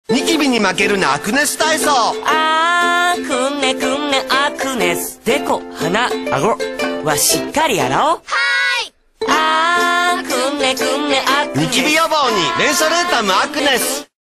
ニキビに負けるなアクネス体操。 くんねアクネス。でこ、鼻、顎はしっかり洗おう。くんねアクネス。 ニキビ予防にレンソレータムアクネス。